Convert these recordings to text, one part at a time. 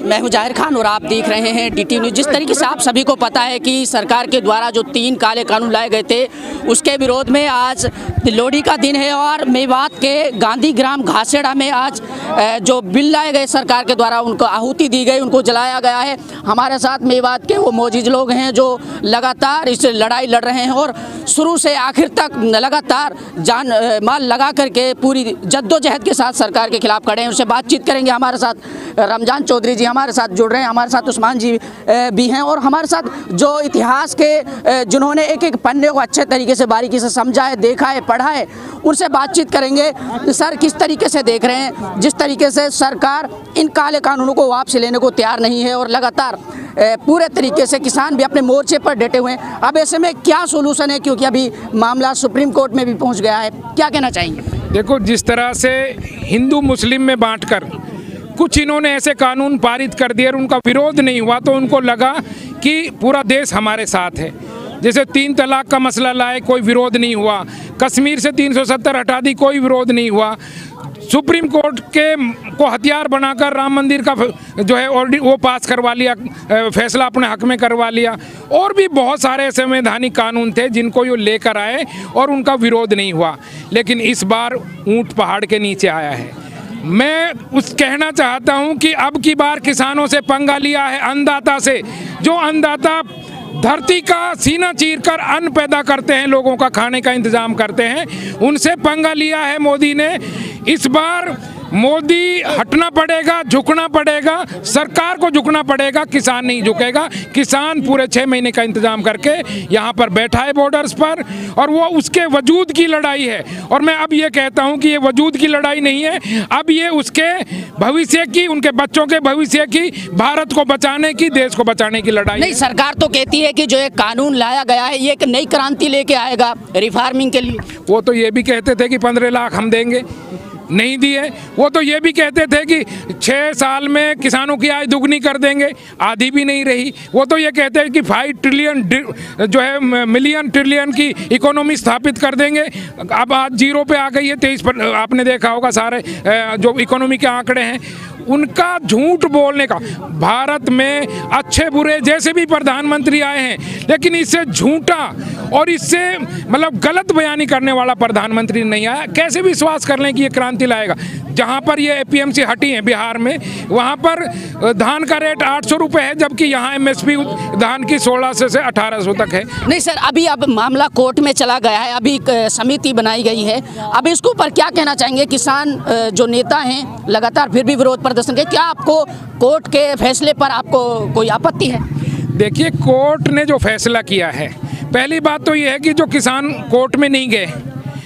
मैं हूं जाहिर खान और आप देख रहे हैं DT न्यूज़। जिस तरीके से आप सभी को पता है कि सरकार के द्वारा जो 3 काले कानून लाए गए थे उसके विरोध में आज लोहड़ी का दिन है और मेवात के गांधी ग्राम घासेड़ा में आज जो बिल लाए गए सरकार के द्वारा उनको आहुति दी गई, उनको जलाया गया है। हमारे साथ मेवात के वो मौजूद लोग हैं जो लगातार इस लड़ाई लड़ रहे हैं और शुरू से आखिर तक लगातार जान माल लगा करके पूरी जद्दोजहद के साथ सरकार के खिलाफ खड़े हैं। उनसे बातचीत करेंगे। हमारे साथ रमजान चौधरी जी हमारे साथ जुड़ रहे हैं, हमारे साथ उस्मान जी भी हैं और हमारे साथ जो इतिहास के जिन्होंने एक एक पन्ने को अच्छे तरीके से बारीकी से समझा है, देखा है, पढ़ा है, उनसे बातचीत करेंगे। सर, किस तरीके से देख रहे हैं जिस तरीके से सरकार इन काले कानूनों को वापस लेने को तैयार नहीं है और लगातार पूरे तरीके से किसान भी अपने मोर्चे पर डटे हुए हैं। अब ऐसे में क्या सोल्यूशन है, क्योंकि अभी मामला सुप्रीम कोर्ट में भी पहुंच गया है, क्या कहना चाहेंगे? देखो, जिस तरह से हिंदू मुस्लिम में बांटकर कुछ इन्होंने ऐसे कानून पारित कर दिए और उनका विरोध नहीं हुआ तो उनको लगा कि पूरा देश हमारे साथ है। जैसे 3 तलाक का मसला लाए, कोई विरोध नहीं हुआ। कश्मीर से 370 हटा दी, कोई विरोध नहीं हुआ। सुप्रीम कोर्ट को हथियार बनाकर राम मंदिर का जो है वो पास करवा लिया, फैसला अपने हक में करवा लिया। और भी बहुत सारे संवैधानिक कानून थे जिनको ये लेकर आए और उनका विरोध नहीं हुआ। लेकिन इस बार ऊंट पहाड़ के नीचे आया है। मैं कहना चाहता हूं कि अब की बार किसानों से पंगा लिया है, अन्नदाता से। जो अन्नदाता धरती का सीना चीरकर अन्न पैदा करते हैं, लोगों का खाने का इंतजाम करते हैं, उनसे पंगा लिया है मोदी ने। इस बार मोदी हटना पड़ेगा, झुकना पड़ेगा, सरकार को झुकना पड़ेगा, किसान नहीं झुकेगा। किसान पूरे 6 महीने का इंतजाम करके यहाँ पर बैठा है बॉर्डर्स पर और वो उसके वजूद की लड़ाई है। और मैं अब ये कहता हूँ कि ये वजूद की लड़ाई नहीं है, अब ये उसके भविष्य की, उनके बच्चों के भविष्य की, भारत को बचाने की, देश को बचाने की लड़ाई नहीं, सरकार तो कहती है कि जो एक कानून लाया गया है ये एक नई क्रांति लेके आएगा रिफार्मिंग के लिए। वो तो ये भी कहते थे कि 15 लाख हम देंगे, नहीं दिए। वो तो ये भी कहते थे कि 6 साल में किसानों की आय दुगनी कर देंगे, आधी भी नहीं रही। वो तो ये कहते हैं कि 5 ट्रिलियन जो है मिलियन ट्रिलियन की इकोनॉमी स्थापित कर देंगे। अब आज 0 पे आ गई है। 23 पर आपने देखा होगा सारे जो इकोनॉमी के आंकड़े हैं उनका झूठ बोलने का। भारत में अच्छे बुरे जैसे भी प्रधानमंत्री आए हैं, लेकिन इससे झूठा और इससे मतलब गलत बयानी करने वाला प्रधानमंत्री नहीं आया। कैसे विश्वास कर लें कि ये क्रांति लाएगा? जहाँ पर ये APMC हटी है बिहार में, वहाँ पर धान का रेट 800 रुपये है, जबकि यहाँ MSP धान की 1600 से 1800 तक है। नहीं सर, अभी अब मामला कोर्ट में चला गया है, अभी एक समिति बनाई गई है। अब इसके ऊपर क्या कहना चाहेंगे? किसान जो नेता हैं लगातार फिर भी विरोध प्रदर्शन के, क्या आपको कोर्ट के फैसले पर आपको कोई आपत्ति है? देखिए, कोर्ट ने जो फैसला किया है, पहली बात तो ये है कि जो किसान कोर्ट में नहीं गए,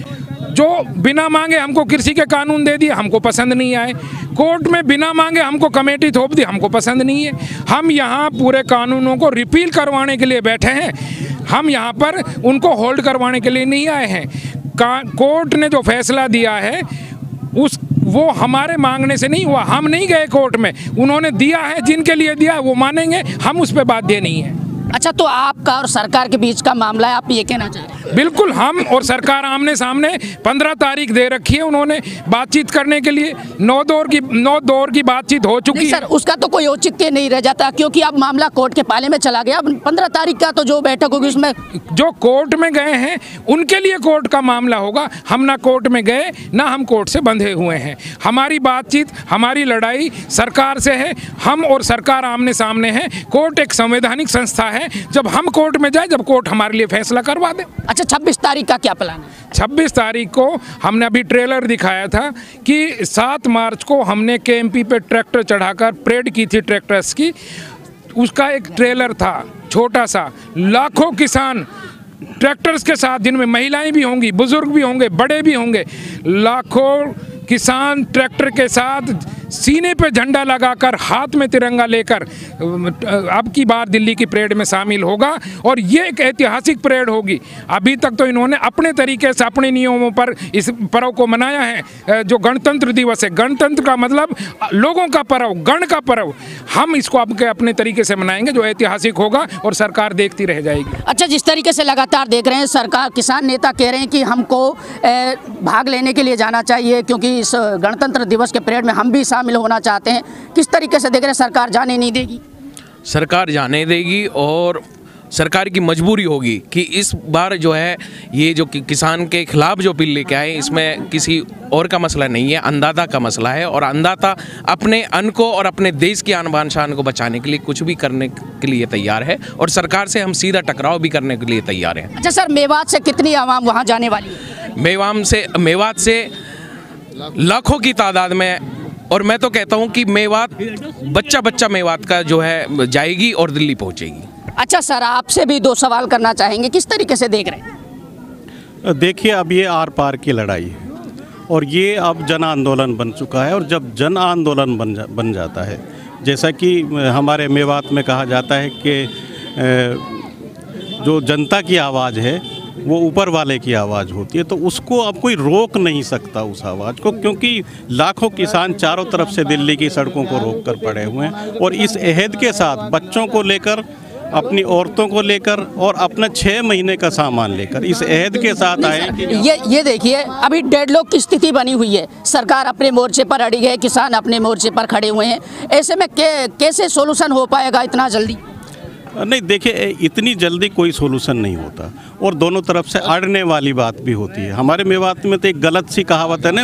जो बिना मांगे हमको कृषि के कानून दे दिए, हमको पसंद नहीं आए। कोर्ट में बिना मांगे हमको कमेटी थोप दी, हमको पसंद नहीं है। हम यहाँ पूरे कानूनों को रिपील करवाने के लिए बैठे हैं, हम यहाँ पर उनको होल्ड करवाने के लिए नहीं आए हैं। कोर्ट ने जो फैसला दिया है वो हमारे मांगने से नहीं हुआ, हम नहीं गए कोर्ट में, उन्होंने दिया है। जिनके लिए दिया है वो मानेंगे, हम उस पर बाध्य नहीं है। अच्छा, तो आपका और सरकार के बीच का मामला है, आप ये कहना चाह रहे हैं? बिल्कुल, हम और सरकार आमने सामने 15 तारीख दे रखी है उन्होंने बातचीत करने के लिए। 9 दौर की बातचीत हो चुकी है। सर, उसका तो कोई औचित्य नहीं रह जाता क्योंकि अब मामला कोर्ट के पाले में चला गया। 15 तारीख का तो जो बैठक होगी उसमें जो कोर्ट में गए हैं उनके लिए कोर्ट का मामला होगा। हम ना कोर्ट में गए, ना हम कोर्ट से बंधे हुए हैं। हमारी बातचीत, हमारी लड़ाई सरकार से है। हम और सरकार आमने सामने हैं। कोर्ट एक संवैधानिक संस्था है। जब हम कोर्ट में जाए, जब कोर्ट हमारे लिए फैसला करवा दे। अच्छा, 26 तारीख का क्या प्लान है? 26 तारीख को हमने अभी ट्रेलर दिखाया था कि 7 मार्च को हमने KMP पे ट्रैक्टर चढ़ाकर परेड की थी ट्रैक्टर्स की। उसका एक ट्रेलर था छोटा सा। लाखों किसान ट्रैक्टर्स के साथ, जिनमें महिलाएं भी होंगी, बुजुर्ग भी होंगे, बड़े भी होंगे, लाखों किसान ट्रैक्टर के साथ सीने पे झंडा लगाकर, हाथ में तिरंगा लेकर अब की बार दिल्ली की परेड में शामिल होगा। और ये एक ऐतिहासिक परेड होगी। अभी तक तो इन्होंने अपने तरीके से, अपने नियमों पर इस पर्व को मनाया है। जो गणतंत्र दिवस है, गणतंत्र का मतलब लोगों का पर्व, गण का पर्व। हम इसको अब अपने तरीके से मनाएंगे जो ऐतिहासिक होगा और सरकार देखती रह जाएगी। अच्छा, जिस तरीके से लगातार देख रहे हैं सरकार, किसान नेता कह रहे हैं कि हमको भाग लेने के लिए जाना चाहिए क्योंकि इस गणतंत्र दिवस के परेड में हम भी शामिल होना चाहते हैं। किस तरीके से देख रहे हैं, सरकार जाने नहीं देगी? सरकार जाने देगी और सरकार की मजबूरी होगी कि इस बार जो है ये जो किसान के खिलाफ जो बिल लेके आए, इसमें किसी और का मसला नहीं है, अन्नदाता का मसला है। और अन्नदाता अपने अन्न को और अपने देश की आन बान शान को बचाने के लिए कुछ भी करने के लिए तैयार है और सरकार से हम सीधा टकराव भी करने के लिए तैयार हैं। अच्छा सर, मेवात से कितनी आवाम वहाँ जाने वाली है? मेवात से लाखों की तादाद में, और मैं तो कहता हूँ कि मेवात बच्चा मेवात का जो है जाएगी और दिल्ली पहुँचेगी। अच्छा सर, आपसे भी 2 सवाल करना चाहेंगे, किस तरीके से देख रहे हैं? देखिए, अब ये आर पार की लड़ाई है और ये अब जन आंदोलन बन चुका है। और जब जन आंदोलन बन जाता है, जैसा कि हमारे मेवात में कहा जाता है कि जो जनता की आवाज़ है वो ऊपर वाले की आवाज़ होती है, तो उसको अब कोई रोक नहीं सकता उस आवाज़ को, क्योंकि लाखों किसान चारों तरफ से दिल्ली की सड़कों को रोक कर पड़े हुए हैं। और इस अहद के साथ बच्चों को लेकर, अपनी औरतों को लेकर और अपना 6 महीने का सामान लेकर इस अहद के साथ आए कि ये देखिए, अभी डेडलॉक की स्थिति बनी हुई है। सरकार अपने मोर्चे पर अड़ी है, किसान अपने मोर्चे पर खड़े हुए हैं। ऐसे में कैसे सोल्यूशन हो पाएगा इतना जल्दी? नहीं, देखिए, इतनी जल्दी कोई सोल्यूशन नहीं होता और दोनों तरफ से अड़ने वाली बात भी होती है। हमारे मेवात में तो एक गलत सी कहावत है ना,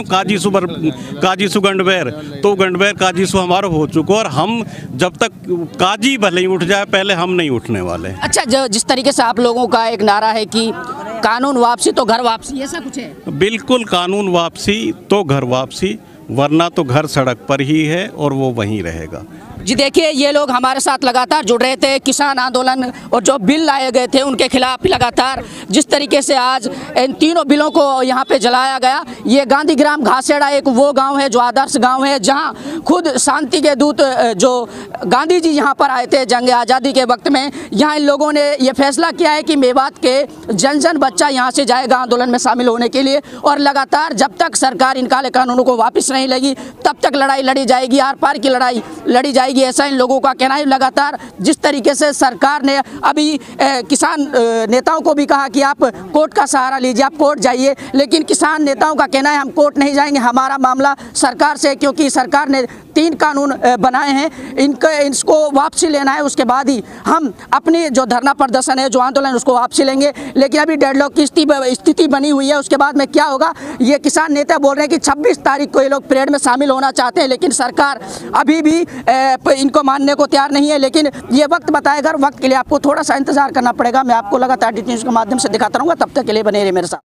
काजी सु गंडबैर, तो गंडबैर काजी सु हमारा हो चुका, और हम जब तक काजी भले ही उठ जाए, पहले हम नहीं उठने वाले। अच्छा, जिस तरीके से आप लोगों का एक नारा है कि कानून वापसी तो घर वापसी, ऐसा कुछ है? बिल्कुल, कानून वापसी तो घर वापसी, वरना तो घर सड़क पर ही है और वो वहीं रहेगा। जी देखिए, ये लोग हमारे साथ लगातार जुड़ रहे थे। किसान आंदोलन और जो बिल लाए गए थे उनके खिलाफ लगातार जिस तरीके से आज इन तीनों बिलों को यहाँ पे जलाया गया। ये गांधीग्राम घासेड़ा एक वो गांव है जो आदर्श गांव है, जहां खुद शांति के दूत जो गांधी जी यहाँ पर आए थे जंग आज़ादी के वक्त में। यहाँ इन लोगों ने ये फैसला किया है कि मेवात के जन बच्चा यहाँ से जाएगा आंदोलन में शामिल होने के लिए, और लगातार जब तक सरकार इन काले कानूनों को वापस नहीं लेगी तब तक लड़ाई लड़ी जाएगी, आर पार की लड़ाई लड़ी जाएगी, ऐसा इन लोगों का कहना है। लगातार जिस तरीके से सरकार ने अभी किसान नेताओं को भी कहा कि आप कोर्ट का सहारा लीजिए, आप कोर्ट जाइए, लेकिन किसान नेताओं का कहना है हम कोर्ट नहीं जाएंगे, हमारा मामला सरकार से, क्योंकि सरकार ने 3 कानून बनाए हैं, इसको वापसी लेना है, उसके बाद ही हम अपनी जो धरना प्रदर्शन है, जो आंदोलन, उसको वापसी लेंगे। लेकिन अभी डेडलॉक की स्थिति बनी हुई है, उसके बाद में क्या होगा ये किसान नेता बोल रहे हैं कि 26 तारीख को ये लोग परेड में शामिल होना चाहते हैं, लेकिन सरकार अभी भी इनको मानने को तैयार नहीं है। लेकिन ये वक्त बताएगा, वक्त के लिए आपको थोड़ा सा इंतजार करना पड़ेगा। मैं आपको लगातार DT न्यूज़ के माध्यम से दिखाता रहूँगा, तब तक के लिए बने रहिए मेरे साथ।